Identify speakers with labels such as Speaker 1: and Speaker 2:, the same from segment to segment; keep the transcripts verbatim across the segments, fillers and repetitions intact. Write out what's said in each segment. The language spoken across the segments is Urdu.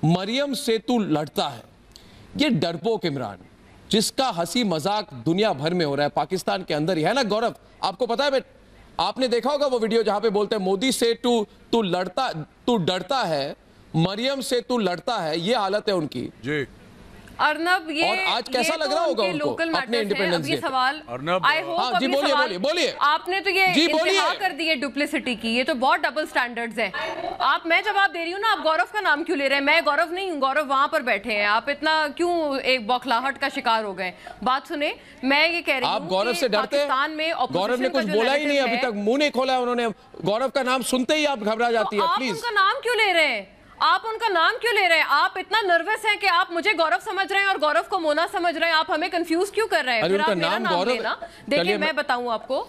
Speaker 1: مریم سے تو لڑتا ہے، یہ ڈرپوک عمران جس کا ہنسی مذاق دنیا بھر میں ہو رہا ہے، پاکستان کے اندر ہی ہے نا گورو؟ آپ کو پتا ہے آپ نے دیکھا ہوگا وہ ویڈیو جہاں پہ بولتے ہیں مودی سے تو تو لڑتا تو ڈرتا ہے، مریم سے تو لڑتا ہے، یہ حالت ہے ان کی جی
Speaker 2: ارنب۔ یہ
Speaker 1: اور آج کیسا لگ رہا ہوگا ان کو اپنے انڈیپینڈنس ڈے؟
Speaker 2: یہ سوال آئی ہوپ ابھی سوال آپ نے تو یہ انتہا کر دی ہے ڈپلیسٹی کی، یہ تو بہت ڈبل سٹینڈرڈز ہیں۔ آپ میں جواب دے رہی ہوں نا، آپ گورو کا نام کیوں لے رہے ہیں؟ میں گورو نہیں ہوں، گورو وہاں پر بیٹھے ہیں، آپ اتنا کیوں ایک بوکھلاہٹ کا شکار ہو گئے؟ بات سنیں، میں یہ کہہ رہی ہوں
Speaker 1: آپ گورو سے ڈرتے ہیں؟ گورو نے کچھ بولا ہی نہیں ابھی تک، منہ نہیں کھولا ہے انہوں نے، گورو کا نام سنتے ہی آپ گھبرا جاتی ہے۔
Speaker 2: آپ ان کا نام کیوں لے رہے ہیں؟ آپ ان کا نام کیوں لے رہے ہیں؟ آپ اتنا نروس ہیں کہ آپ مجھے گورو سمجھ رہے ہیں اور گورو کو مونا سمجھ رہے ہیں، آپ ہمیں کنفیوز کیوں کر رہے ہیں؟ پھر آپ میرا نام لینا۔ دیکھیں میں بتاؤں آپ کو،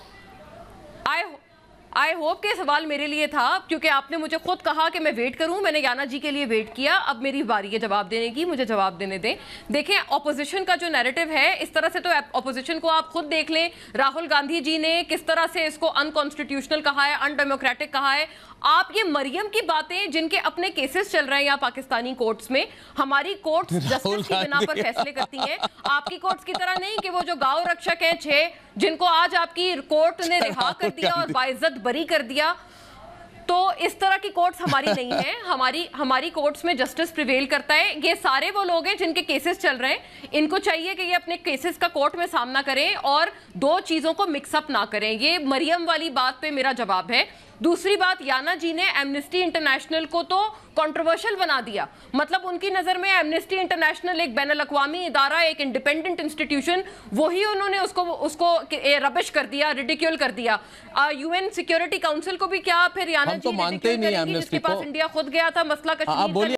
Speaker 2: آئی ہوپ کہ سوال میرے لیے تھا کیونکہ آپ نے مجھے خود کہا کہ میں ویٹ کروں، میں نے یانا جی کے لیے ویٹ کیا، اب میری باری ہے جواب دینے کی، مجھے جواب دینے دیں۔ دیکھیں اپوزیشن کا جو نیریٹو ہے اس طرح سے، تو اپوزیشن کو آپ خود دیکھ لیں، راہل گاندھی جی نے کس طرح سے اس کو ان کانسٹیٹیوشنل کہا ہے، ان ڈیموکریٹک کہا ہے۔ آپ یہ مریم کی باتیں جن کے اپنے کیسز چل رہے ہیں یا پاکستانی کورٹس میں، ہماری کورٹس جسٹس کی بنا پر فیصلے کرتی ہیں، آپ کی کورٹس کی طرح نہیں کہ وہ جو گاؤں رکشک ہیں چھ جن کو آج آپ کی کورٹ نے رہا کر دیا اور باعزت بری کر دیا، تو اس طرح کی کورٹس ہماری نہیں ہیں۔ ہماری ہماری کورٹس میں جسٹس پریویل کرتا ہے۔ یہ سارے وہ لوگ ہیں جن کے کیسز چل رہے ہیں، ان کو چاہیے کہ یہ اپنے کیسز کا کورٹ میں سامنا کریں اور دو چیزوں کو مکس اپ نہ کریں۔ یہ مریم والی بات پہ میرا جواب ہے۔ دوسری بات، یانا جی نے ایمنسٹی انٹرنیشنل کو تو کنٹروورشل بنا دیا، مطلب ان کی نظر میں ایمنسٹی انٹرنیشنل ایک بین الاقوامی ادارہ، ایک انڈیپینڈنٹ انسٹیٹیوشن، وہی انہوں نے اس کو اس کو ربش کر دیا، ریڈیکیول کر دیا۔ یو این سیکیورٹی کاؤنسل کو بھی کیا پھر یانا جی ریڈیکیول کریں گی جس کے پاس انڈیا خود گیا تھا مسئلہ کشمیر کا؟